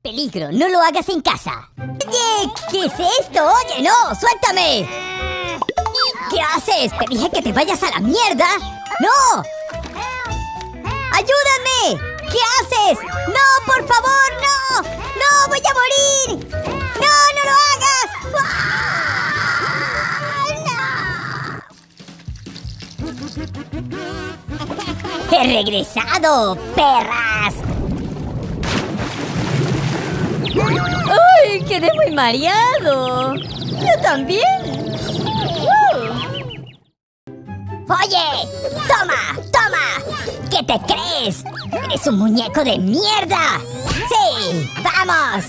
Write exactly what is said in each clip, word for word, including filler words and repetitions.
Peligro, no lo hagas en casa. Oye, ¿qué es esto? Oye, no, suéltame. ¿Qué haces? Te dije que te vayas a la mierda. ¡No! ¡Ayúdame! ¿Qué haces? ¡No, por favor, no! ¡No, voy a morir! ¡No, no lo hagas! ¡Ah, no! ¡He regresado, perras! ¡Ay, quedé muy mareado! ¡Yo también! ¡Oye! ¡Toma! ¡Toma! ¿Qué te crees? ¡Eres un muñeco de mierda! ¡Sí! ¡Vamos!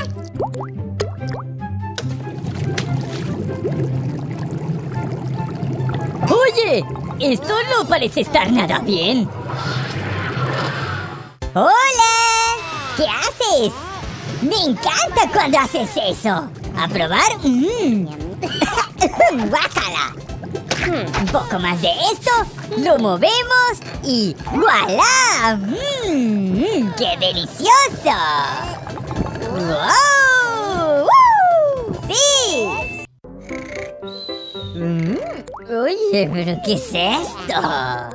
¡Oye! Esto no parece estar nada bien. ¡Hola! ¿Qué haces? ¡Me encanta cuando haces eso! ¿A probar? ¡Mmm! ¡Guácala! Un poco más de esto, lo movemos y ¡voilá! ¡Mmm! ¡Qué delicioso! ¡Wow! ¡Uh! ¡Sí! Mm, oye, ¿pero qué es esto?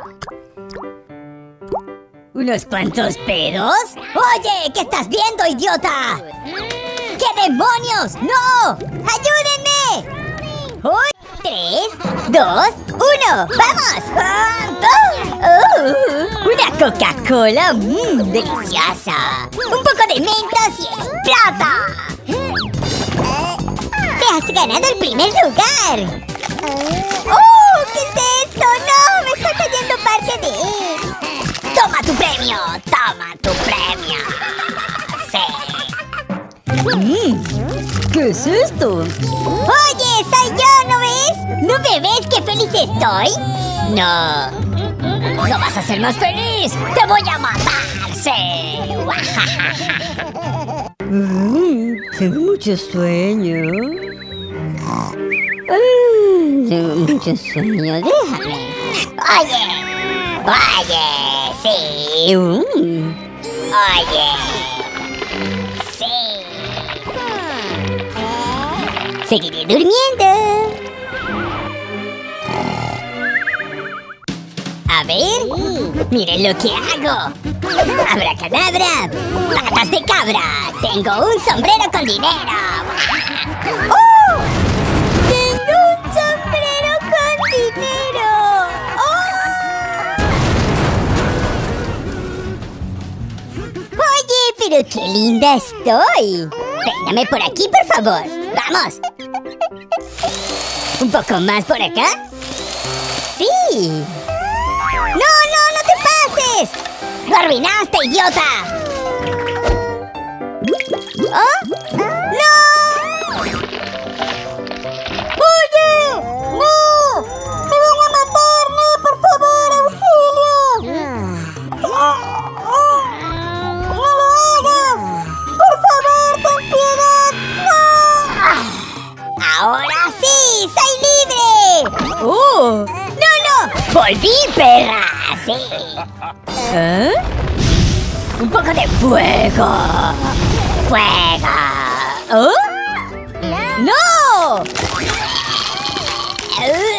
¿Unos cuantos pedos? ¡Oye! ¿Qué estás viendo, idiota? ¿Qué demonios? ¡No! ¡Ayúdenme! ¡Uy! Tres, dos, uno, ¡vamos! Uh, ¡Una Coca-Cola! ¡Mmm! ¡Deliciosa! ¡Un poco de mentos y explota! ¡Te has ganado el primer lugar! ¡Oh! ¿Qué es esto? ¡No! ¡Me está cayendo parte de él! ¡Toma tu premio! ¡Toma tu premio! ¡Sí! Mm, ¿qué es esto? ¡Oye! ¡Soy yo! ¿No ves? ¿No me ves qué feliz estoy? ¡No! ¡No vas a ser más feliz! ¡Te voy a matar! ¡Sí! mm, tengo mucho sueño. Mm, tengo mucho sueño. Déjame. ¡Oye! ¡Oye! ¡Sí! Mm. ¡Oye! ¡Sí! Seguiré durmiendo. A ver, miren lo que hago. Abracadabra, patas de cabra. Tengo un sombrero con dinero. ¡Oh! Tengo un sombrero con dinero. ¡Oh! Oye, pero qué linda estoy. Peíname por aquí, por favor. ¡Vamos! ¿Un poco más por acá? ¡Sí! ¡No, no, no te pases! ¡Lo arruinaste, idiota! ¿Oh? ¡No! ¡Oye! ¡No! ¡Me van a matar! ¡No, por favor! ¡Auxilio! ¡No lo hagas! ¡Por favor, ten piedad! ¡No! ¡Ahora sí! ¡Soy libre! ¡Oh! ¡No, no! ¡Volví, perra! ¡Sí! ¿Eh? ¡Un poco de fuego! ¡Fuego! ¿Oh? ¡No!